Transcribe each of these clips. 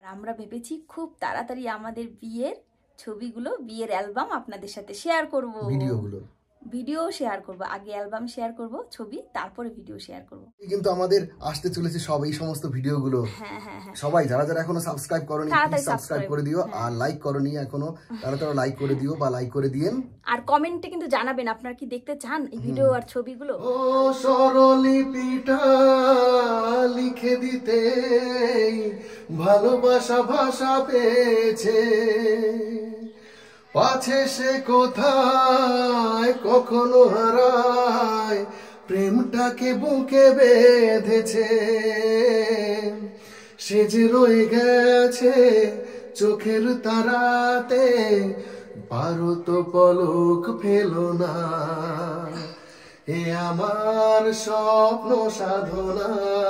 আমরা ভেবেছি খুব তাড়াতাড়ি আমাদের বিয়ের ছবিগুলো, বিয়ের অ্যালবাম আপনাদের সাথে শেয়ার করব। ভিডিও শেয়ার করব, আগে অ্যালবাম শেয়ার করব, ছবি, তারপরে ভিডিও শেয়ার করব। কিন্তু আমাদের আসতে চলেছে সব এই সমস্ত ভিডিওগুলো। হ্যাঁ হ্যাঁ হ্যাঁ, সবাই যারা যারা এখনো সাবস্ক্রাইব করনি প্লিজ সাবস্ক্রাইব করে দিও, আর লাইক করনি এখনো তারা তারা লাইক করে দিও বা লাইক করে দিয়েন, আর কমেন্টে কিন্তু জানাবেন আপনারা কি দেখতে চান এই ভিডিও আর ছবিগুলো। ও স্বরলিপিটা লিখে দিতে ভালোবাসা ভাষা পেয়েছে, পাছে সে কোথায় কখনো হারায় প্রেমটাকে বুকে বেঁধেছে, সে যে রয়ে গেছে চোখের তারাতে, পারো তো পলক ফেলো না, এ আমার স্বপ্ন সাধনা,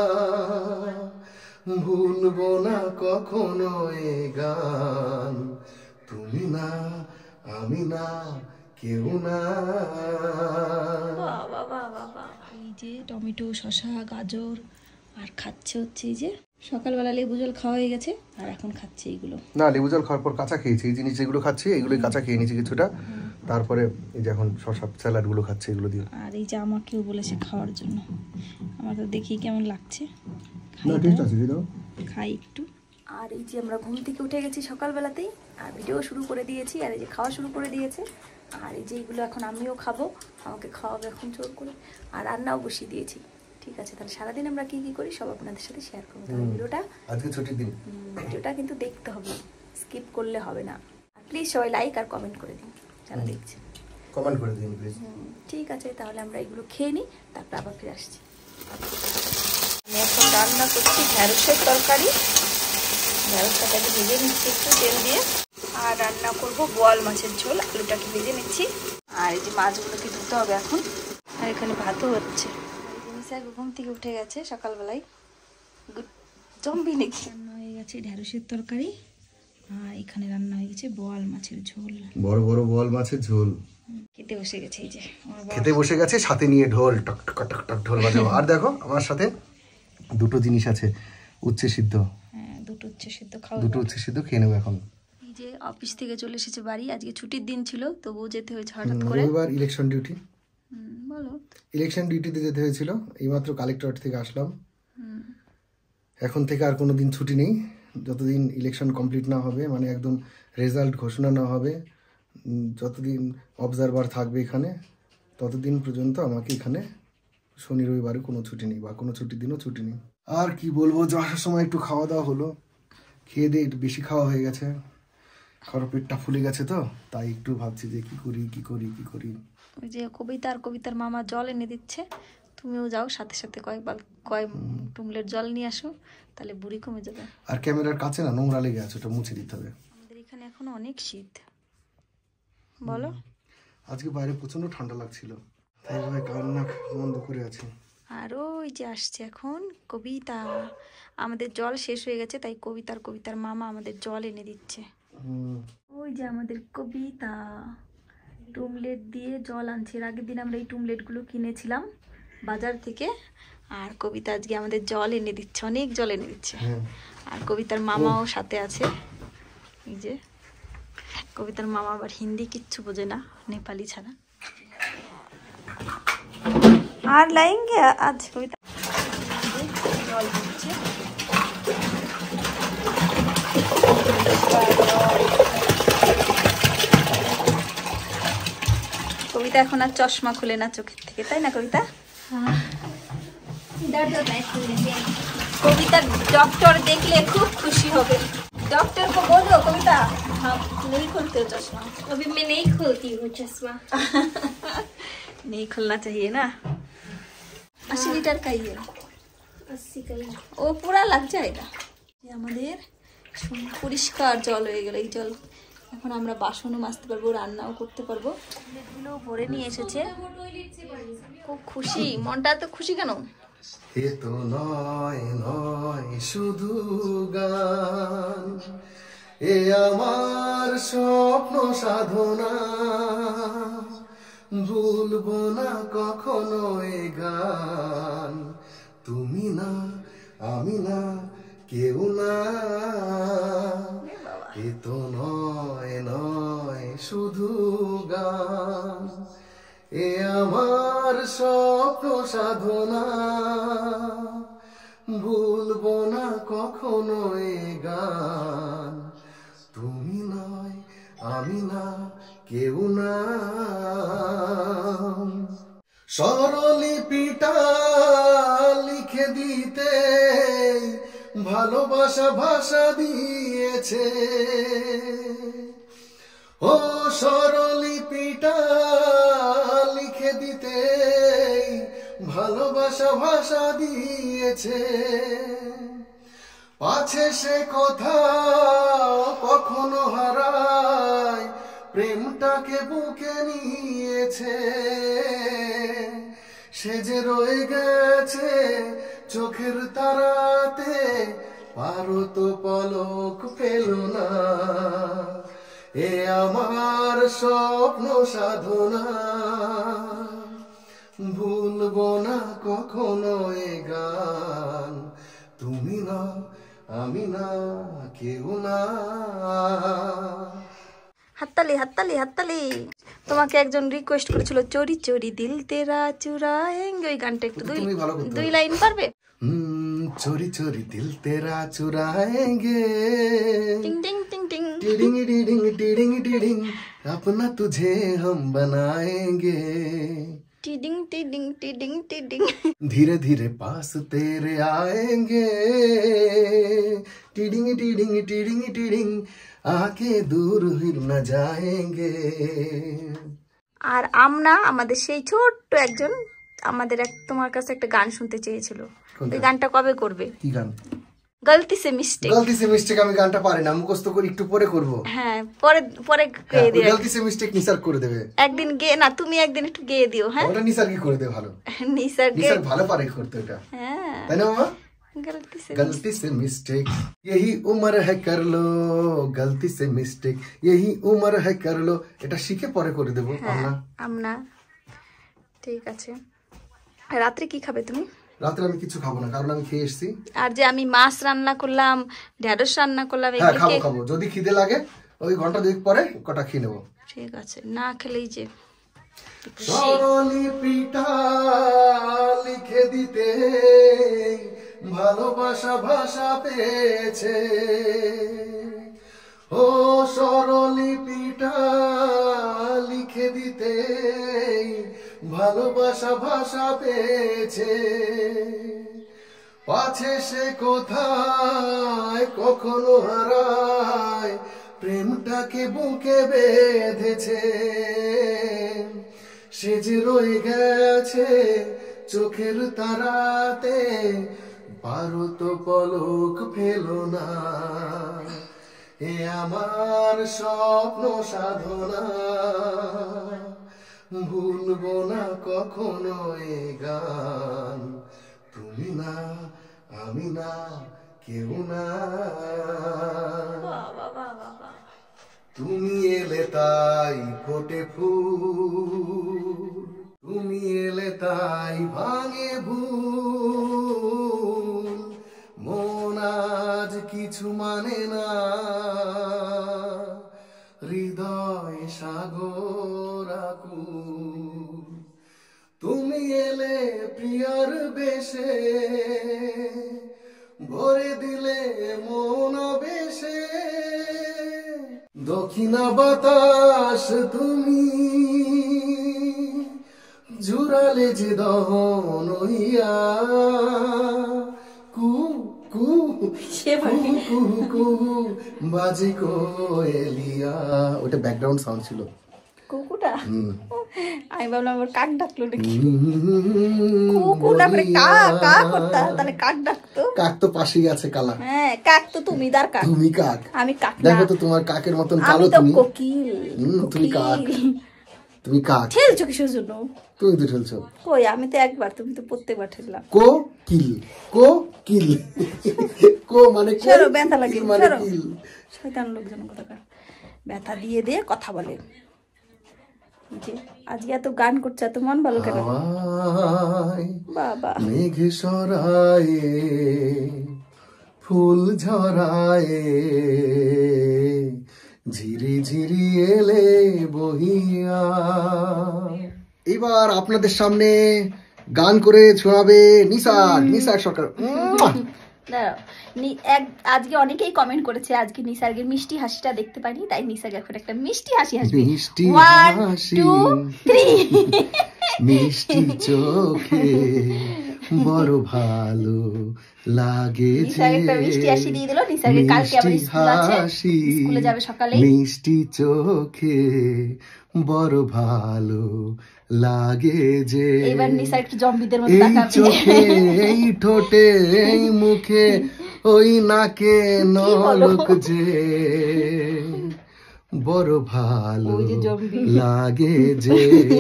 ভুলবো না কখনো এ গান, তুমি না আমি না কেউ না। এই যে টমেটো, শসা, গাজর আর খাচ্ছে হচ্ছে এই যে সকালবেলা লেবু জল খাওয়া হয়ে গেছে আর এখন খাচ্ছে এইগুলো। না, লেবু জল খাওয়ার পর কাঁচা খেয়েছি, এই জিনিস যেগুলো খাচ্ছি এগুলোই কাঁচা খেয়ে নিয়েছি কিছুটা, তারপরে এই যে এখন শসা স্যালাড গুলো খাচ্ছে এগুলো দিয়ে। আর এই যে আমাকেও বলেছে খাওয়ার জন্য, আমার তো দেখি কেমন লাগছে, না টেস্ট আছে দাও, খাই একটু। আর এই যে আমরা ঘুম থেকে উঠে গেছি সকালবেলাতেই, আর ভিডিও শুরু করে দিয়েছি, আর এই যে খাওয়া শুরু করে দিয়েছে, আর এই যে এইগুলো এখন আমিও খাবো, আমাকে খাওয়াবে এখন জোর করে, আর রান্নাও বসিয়ে দিয়েছি। ঠিক আছে, তাহলে সারাদিন আমরা কি কি করি সব আপনাদের সাথে শেয়ার করবো। তাহলে ভিডিওটা, আজকে ছুটির দিন, ভিডিওটা কিন্তু দেখতে হবে, স্কিপ করলে হবে না। প্লিজ সবাই লাইক আর কমেন্ট করে দিন যারা দেখছে, কমেন্ট করে দিন প্লিজ। ঠিক আছে, তাহলে আমরা এগুলো খেয়ে নিই, তারপর আবার ফিরে আসছি। আমি এখন রান্না করছি ঢ্যাঁড়সের তরকারি, ঢ্যাঁড়সটাকে ভেজে নিচ্ছি একটু তেল দিয়ে, আর রান্না করব বোয়াল মাছের ঝোল, আলুটাকে ভেজে নিচ্ছি, আর এই যে মাছগুলোকে ধুতে হবে এখন, আর এখানে ভাতও হচ্ছে। ঘুম থেকে উঠে গেছে সকালবেলায়, জম্বি নাকি। রান্না হয়ে গেছে ঢ্যাঁড়সের তরকারি, আর এখানে রান্না হয়ে গেছে বোয়াল মাছের ঝোল, বড় বড় বোয়াল মাছের ঝোল। খেতে বসে গেছে, এই যে খেতে বসে গেছে, সাথে নিয়ে ঢোল, টক টক টক টক ঢোল বাজাবো। আর দেখো আমার সাথে দুটো জিনিস আছে, উচ্ছে সিদ্ধ। হ্যাঁ, দুটো উচ্ছে সিদ্ধ খাওয়া, দুটো উচ্ছে সিদ্ধ খেয়ে নেবো এখন। এই যে অফিস থেকে চলে এসেছে বাড়ি, আজকে ছুটির দিন ছিল তবুও যেতে হয়েছে হঠাৎ করে। রবিবার ইলেকশন ডিউটি, বলো, ইলেকশন ডিউটিতে যেতে হয়েছিল, এইমাত্র কালেক্টরেট থেকে আসলাম। এখন থেকে আর কোনো দিন ছুটি নেই, যতদিন ইলেকশন কমপ্লিট না হবে, মানে একদম রেজাল্ট ঘোষণা না হবে, যতদিন অবজারভার থাকবে এখানে, ততদিন পর্যন্ত আমাকে এখানে শনি রবিবারে কোনো ছুটি নেই, বা কোনো ছুটির দিনও ছুটি নেই। আর কি বলবো, আসার সময় একটু খাওয়া দাওয়া হলো, খেয়ে দিয়ে একটু বেশি খাওয়া হয়ে গেছে, খাওয়ার পেটটা ফুলে গেছে, তো তাই একটু ভাবছি যে কি করি কি করি কি করি। ওই যে কবিতার মামা জল এনে দিচ্ছে, তুমিও যাও সাথে সাথে কয় টুমলের জল নিয়ে আসো, তাহলে বুড়ি কমে যাবে। আর ক্যামেরার কাছে না নোংরা লেগে আছে, ওটা মুছে দিতে হবে। আমাদের এখানে এখন অনেক শীত, বলো, আজকে বাইরে প্রচন্ড ঠান্ডা লাগছিল, তাই ভাবে কান্না বন্ধ করে আছি। আর ওই যে আসছে এখন কবিতা, আমাদের জল শেষ হয়ে গেছে, তাই কবিতার মামা আমাদের জল এনে দিচ্ছে। ওই যে আমাদের কবিতা টুমলেট দিয়ে জল আনছে, এর আগের দিন আমরা এই টুমলেটগুলো কিনেছিলাম বাজার থেকে, আর কবিতা আজকে আমাদের জল এনে দিচ্ছে, অনেক জল এনে দিচ্ছে। আর কবিতার মামাও সাথে আছে, এই যে কবিতার মামা আবার হিন্দি কিচ্ছু বোঝে না, নেপালি ছাড়া। আর লাইঙ্গে আজ কবিতা জল দিচ্ছে, কবিতা এখন আর চশমা খুলে না চোখের থেকে, তাই না কবিতা? কবিতা ডক্টর দেখলে খুব খুশি হবে, डॉक्टर को बोलो कविता हाँ नहीं खोलते हो चश्मा, अभी मैं नहीं खोलती हूँ चश्मा। नहीं खोलना चाहिए ना। 80 লিটার का ही है, 80 का ही। ও পুরা লাগ যায়গা। আমাদের পরিষ্কার জল হয়ে গেল, এই জল এখন আমরা বাসনও মাজতে পারবো, রান্নাও করতে পারবো। এগুলো ভরে নিয়ে এসেছে, খুব খুশি, মনটা তো খুশি কেন? এ তো নয় নয় শুধু গান, এ আমার স্বপ্ন সাধনা, ভুলবো না কখনো এ গান, তুমি না আমি না কেউ না। এ তো নয় নয় শুধু গান, এ আমার স্বপ্ন সাধনা, ভুলবো না কখনো এ গান। তুমি নয় আমি না কেউ না, স্বরলিপিটা লিখে দিতে ভালোবাসা ভাষা দিয়েছে, ও স্বরলিপিটা লিখে দিতে ভালোবাসা ভাষা দিয়েছে, পাছে সে কথা কখনো হারায়, প্রেমটাকে বুকে নিয়েছে, সে যে রয়ে গেছে চোখের তারাতে, পারো তো পলক পেল না, এ আমার স্বপ্ন সাধনা, ভুলবো না কখনো এ গান। তুমি না আমি না কেউ না। হাততালি হাততালি হাততালি। তোমাকে একজন রিকোয়েস্ট করেছিল চোরি চোরি দিল তেরা চুরাएंगे, ওই গানটা একটু দুই লাইন পারবে? चोरी चोरी दिल तेरा चुराएंगे, टिंग टिंग टिंग टिंग टिडिंग टिडिंग टिडिंग टिडिंग, अपना तुझे हम बनाएंगे, टिडिंग टिडिंग टिडिंग टिडिंग, धीरे धीरे पास तेरे आएंगे, टिडिंग टिडिंग टिडिंग टिडिंग, आके दूर ही न जाएंगे। আর আমরা আমাদের সেই ছোট্ট একজন আমাদের তোমার কাছে একটা গান শুনতে চেয়েছিল, ওই গানটা কবে করবে? কি গান? গলতি সে মিস্টেক। গলতি সে মিস্টেক আমি গানটা পারি না, মুখস্থ করে একটু পরে করব। হ্যাঁ পরে পরে গেয়ে দিও। গলতি সে মিস্টেক নিসার করে দেবে একদিন গেয়ে না, তুমি একদিন একটু গেয়ে দিও। হ্যাঁ ওটা নিসার কি করে দেবে ভালো, নিসার ভালো পারে করতে এটা। হ্যাঁ তাই না মামা? गलती से मिस्टेक, यही उम्र है कर लो, गलती से मिस्टेक, यही उम्र है कर लो, এটা শিখে পরে করে দেব আমরা। আমরা ঠিক আছে। রাতে কি খাবে তুমি? রাতে আমি কিছু খাবো না, কারণ আমি খেয়ে এসেছি। আর যে আমি মাছ রান্না করলাম, ঢেঁড়স রান্না করলাম, হ্যাঁ খাবো খাবো, যদি খিদে লাগে ওই ঘন্টা দুই পরে কটা খেয়ে নেবো। ঠিক আছে, না খেলেই যে স্বরলিপিটা লিখে দিতে ভালোবাসা ভাষা পেয়েছে, ও স্বরলিপিটা লিখে দিতে ভালোবাসা ভাষা পেয়েছে, পাছে সে কোথায় কখনো হারায়, প্রেমটাকে বুকে বেঁধেছে, সে যে রয়ে গেছে চোখের তারাতে, পারো তো পলক ফেলো না, এ আমার স্বপ্ন সাধনা, ভুলবো না কখনো এ গান। তুমি না আমি না কেউ না, তুমি এলে তাই ফোটে ফুল, তুমি এলে তাই ভাঙে ভুল, মন আজ কিছু মানে না, হৃদয় সাগর আকুল, তুমি এলে প্রিয়ার বেশে, ভরে দিলে মন বেশে, দক্ষিণা বাতাস তুমি জুড়ালে যে দহন হইয়া, কু কু কু কু বাজে কোয়েলিয়া। ওটা ব্যাকগ্রাউন্ড সাউন্ড ছিল। কুকুটা আমি ভাবলাম আবার কাক ডাকলো নাকি, কুকুটা করে কা কা করতা, তাহলে কাক ডাকতো। কাক তো পাশেই আছে কালা। হ্যাঁ কাক তো তুমি, দার কাক তুমি কাক, আমি কাক না। দেখো তো তোমার কাকের মতন কালো তুমি। আমি তো কোকিল। তুমি কাক, তুমি কাক। ঠেলছো কিসের জন্য? তুমি তো ঠেলছো। কই আমি তো একবার, তুমি তো প্রত্যেকবার ঠেললাম। কো কিল, কো কিল, কো মানে চলো ব্যথা লাগে, মানে কিল। শয়তান লোকজন কোথাকার, ব্যথা দিয়ে দিয়ে কথা বলে। যে আজকে এত গান করছে, এত মন ভালো কেন? বাবা মেঘে সরায়ে ফুল ঝরায়ে ঝিরি ঝিরি এলে বহিয়া। এবার আপনাদের সামনে গান করে শোনাবে নিসার সরকার। দাঁড়াও, আজকে অনেকেই কমেন্ট করেছে আজকে নিসার্গের মিষ্টি হাসিটা দেখতে পাইনি, তাই নিসার্গ এখন একটা মিষ্টি হাসি হাসবে। মিষ্টি 1 হাসি 2 3 মিষ্টি চোখে বড় ভালো লাগে যে। নিসার্গ একটা মিষ্টি হাসি দিয়ে দিল। নিসার্গের কালকে আবার স্কুল আছে, স্কুলে যাবে সকালে। মিষ্টি চোখে বড় ভালো লাগে যে। এবার নিসার একটু জম্বিদের মতো এই তাকাবে। চোখে এই ঠোঁটে এই মুখে ওই নাকে নলক যে বড় ভালো লাগে যে।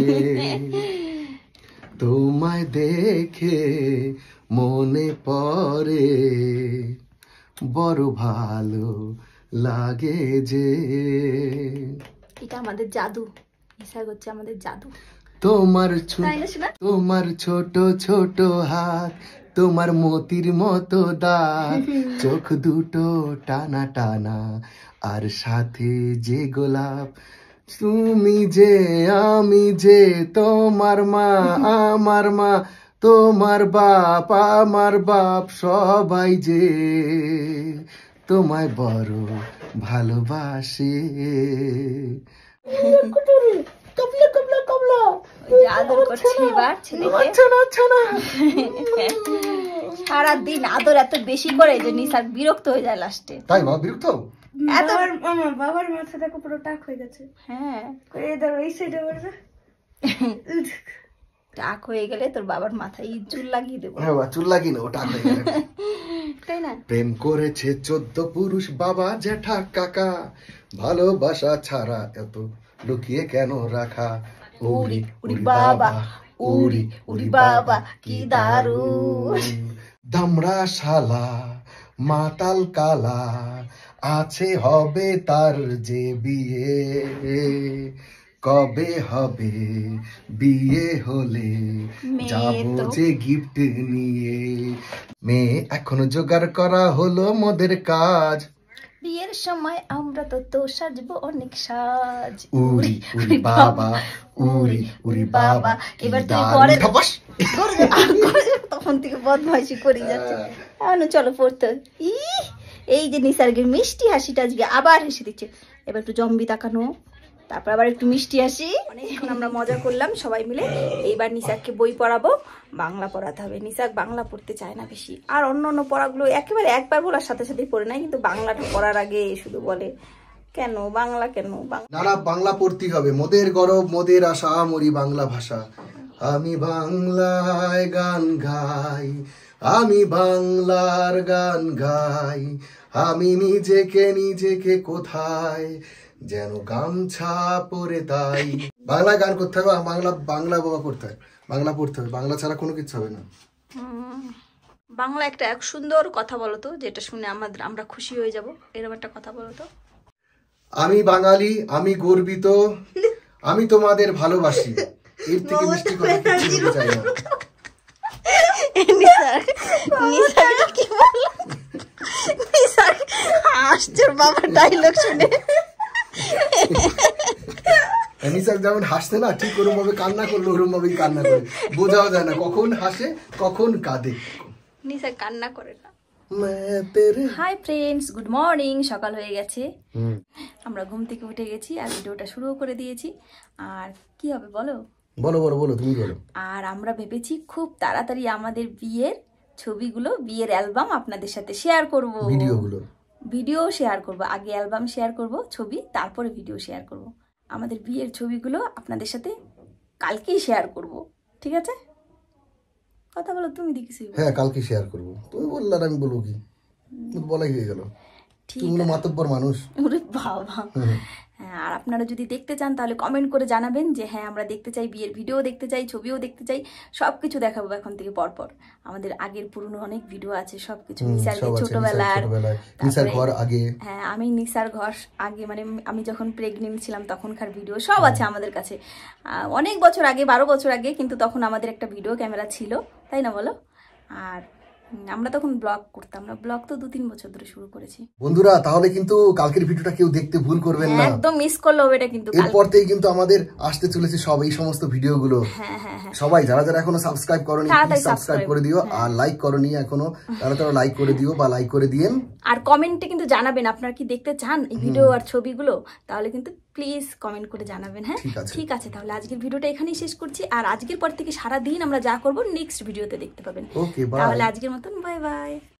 তোমায় দেখে মনে পড়ে বড় ভালো লাগে যে। এটা আমাদের জাদু, নিসার্গ হচ্ছে আমাদের জাদু। তোমার তাই না শোনা? তোমার ছোট ছোট হাত, তোমার মতির মতো দাঁত, চোখ দুটো টানা টানা, আর সাথে যে গোলাপ। তুমি যে আমি যে তোমার মা আমার মা, তোমার বাপ আমার বাপ, সবাই যে তোমায় বড় ভালোবাসে। আদর করছে এবার ছেলেকে। সারাদিন আদর এত বেশি করে যে নিসার বিরক্ত হয়ে যায় লাস্টে। তাই মা বিরক্ত? বাবার মাথাটা পুরো টাক হয়ে গেছে। হ্যাঁ, এই সাইডে টাক হয়ে গেলে তোর বাবার মাথায় চুল লাগিয়ে দেবো। হ্যাঁ চুল লাগিয়ে নেবো, টাক হয়ে গেলে। তাই না? প্রেম করেছে 14 পুরুষ, বাবা জ্যাঠা কাকা, ভালোবাসা ছাড়া এত লুকিয়ে কেন রাখা। উরি উরি বাবা উরি উরি বাবা কি দারুণ। দামড়া শালা মাতাল কালা আছে, হবে তার যে বিয়ে। কবে হবে বিয়ে হলে যাবো যে গিফট নিয়ে। মেয়ে এখনো জোগাড় করা হলো মোদের কাজ, বিয়ের সময় আমরা তো সাজবো অনেক সাজ। উরি উরি বাবা উরি উরি বাবা। এবার তুই পরে তখন থেকে বদমাইশি করে যাচ্ছে। চলো পড়তে। এই যে নিসার্গের মিষ্টি হাসিটা আজকে আবার হেসে দিচ্ছে। এবার একটু জম্বি তাকানো, তারপর আবার একটু মিষ্টি হাসি। অনেকক্ষণ আমরা মজা করলাম সবাই মিলে। এইবার নিসারকে বই পড়াবো, বাংলা পড়াতে হবে। নিসার বাংলা পড়তে চায় না বেশি, আর অন্য অন্য পড়াগুলো একেবারে একবার বলার সাথে সাথেই পড়ে নেয়, কিন্তু বাংলাটা পড়ার আগে শুধু বলে কেন বাংলা কেন না বাংলা পড়তেই হবে। মোদের গরব মোদের আশা মরি বাংলা ভাষা। আমি বাংলায় গান গাই, আমি বাংলার গান গাই, আমি নিজেকে কোথায় যেন গামছা পরে তাই। বাংলা গান করতে হবে, বাংলা বাবা করতে হয়, বাংলা পড়তে হবে, বাংলা ছাড়া কোনো কিছু হবে না। বাংলা একটা এক সুন্দর কথা বলো তো, যেটা শুনে আমরা খুশি হয়ে যাব, এরকম একটা কথা বলো তো। আমি বাঙালি, আমি গর্বিত, আমি তোমাদের ভালোবাসি। এর থেকে মিষ্টি কথা কিছু বলতে চাই না। বাবার ডায়লগ শুনে নিসার যেমন হাসতে না, ঠিক ওরকম ভাবে কান্না করলো, ওরকম ভাবেই কান্না করে। বোঝাও যায় না কখন হাসে কখন কাঁদে। নিসার কান্না করে না। Hi friends, good morning. সকাল হয়ে গেছে, আমরা ঘুম থেকে উঠে গেছি আর ভিডিওটা শুরু করে দিয়েছি। আর কি হবে বলো? বলো বলো বলো, তুমি বলো। আর আমরা ভেবেছি খুব তাড়াতাড়ি আমাদের বিয়ের ছবিগুলো, বিয়ের অ্যালবাম আপনাদের সাথে শেয়ার করব। ভিডিও শেয়ার করব, আগে অ্যালবাম শেয়ার করব ছবি, তারপরে ভিডিও শেয়ার করব। আমাদের বিয়ের ছবিগুলো আপনাদের সাথে কালকেই শেয়ার করব, ঠিক আছে? কথা বলো তুমি, দেখছি। হ্যাঁ কালকে শেয়ার করব। তুমি বললে আর আমি বলবো কি, বলাই হয়ে গেল। তুমি মাতব্বর মানুষ। ওরে বাবা। হ্যাঁ, আর আপনারা যদি দেখতে চান তাহলে কমেন্ট করে জানাবেন যে হ্যাঁ আমরা দেখতে চাই, বিয়ের ভিডিও দেখতে চাই, ছবিও দেখতে চাই, সবকিছু দেখাবো এখন থেকে পরপর। আমাদের আগের পুরনো অনেক ভিডিও আছে, সবকিছু নিসারের ছোটবেলার, হ্যাঁ আমি নিসার ঘর আগে, মানে আমি যখন প্রেগনেন্ট ছিলাম তখনকার ভিডিও সব আছে আমাদের কাছে। অনেক বছর আগে, 12 বছর আগে, কিন্তু তখন আমাদের একটা ভিডিও ক্যামেরা ছিল, তাই না বলো? আর আমরা তখন ব্লগ করতাম না, ব্লগ তো 2-3 বছর ধরে শুরু করেছি। বন্ধুরা তাহলে কিন্তু কালকের ভিডিওটা কেউ দেখতে ভুল করবেন না, একদম মিস করলে হবে এটা কিন্তু। এরপর থেকে কিন্তু আমাদের আসতে চলেছে সব এই সমস্ত ভিডিওগুলো। হ্যাঁ হ্যাঁ হ্যাঁ, সবাই যারা যারা এখনো সাবস্ক্রাইব করনি তাড়াতাড়ি সাবস্ক্রাইব করে দিও, আর লাইক করনি এখনো তারা তারা লাইক করে দিও বা লাইক করে দিয়েন। আর কমেন্টে কিন্তু জানাবেন আপনারা কি দেখতে চান এই ভিডিও আর ছবিগুলো, তাহলে কিন্তু প্লিজ কমেন্ট করে জানাবেন। হ্যাঁ ঠিক আছে, তাহলে আজকের ভিডিওটা এখানেই শেষ করছি, আর আজকের পর থেকে সারা দিন আমরা যা করব নেক্সট ভিডিওতে দেখতে পাবেন। Okay bye. তাহলে আজকের মতন বাই বাই।